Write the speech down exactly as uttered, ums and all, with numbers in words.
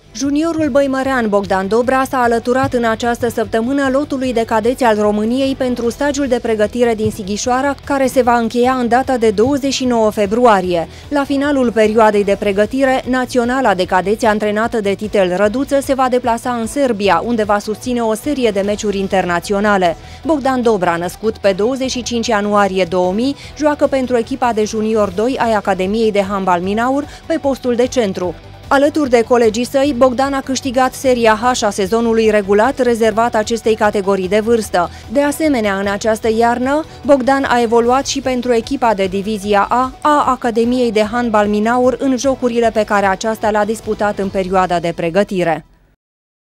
Juniorul băimărean Bogdan Dobra s-a alăturat în această săptămână lotului de cadeți al României pentru stagiul de pregătire din Sighișoara, care se va încheia în data de douăzeci și nouă februarie. La finalul perioadei de pregătire, naționala de cadeți antrenată de Titel Răduță se va deplasa în Serbia, unde va susține o serie de meciuri internaționale. Bogdan Dobra, născut pe douăzeci și cinci ianuarie două mii, joacă pentru echipa de junior doi ai Academiei de Handbal Minaur pe postul de centru. Alături de colegii săi, Bogdan a câștigat Seria H a sezonului regulat rezervat acestei categorii de vârstă. De asemenea, în această iarnă, Bogdan a evoluat și pentru echipa de Divizia A a Academiei de Handbal Minaur în jocurile pe care aceasta le-a disputat în perioada de pregătire.